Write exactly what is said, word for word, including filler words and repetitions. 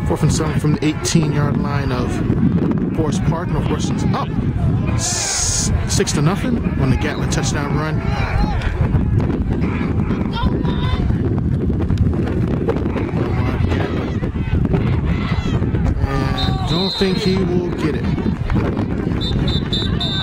Fourth and seven from the eighteen-yard line of Forest Park. Northwestern's up S six to nothing on the Gatlin touchdown run. And don't think he will get it.